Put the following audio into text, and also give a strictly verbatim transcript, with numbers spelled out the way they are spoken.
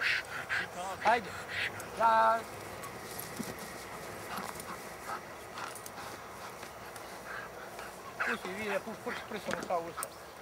Ajde. Ja... Pusti, vidi, pusti prstom u stavu usta.